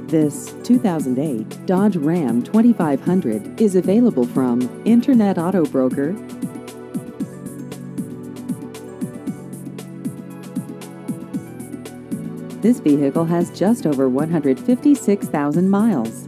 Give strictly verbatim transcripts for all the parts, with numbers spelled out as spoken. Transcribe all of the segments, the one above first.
This two thousand eight Dodge Ram twenty-five hundred is available from Internet Auto Broker. This vehicle has just over one hundred fifty-six thousand miles.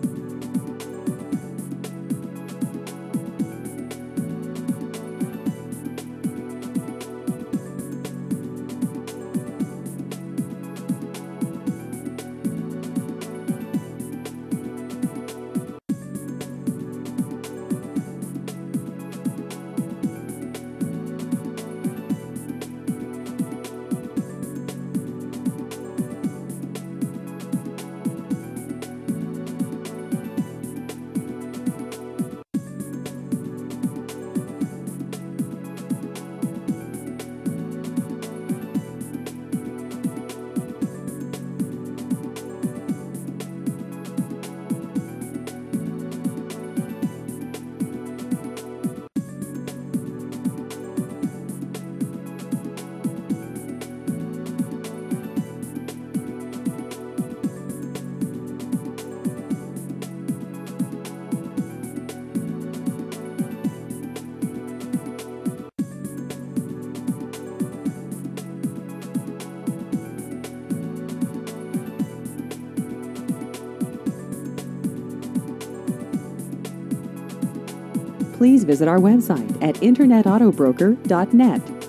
Please visit our website at internet auto broker dot net.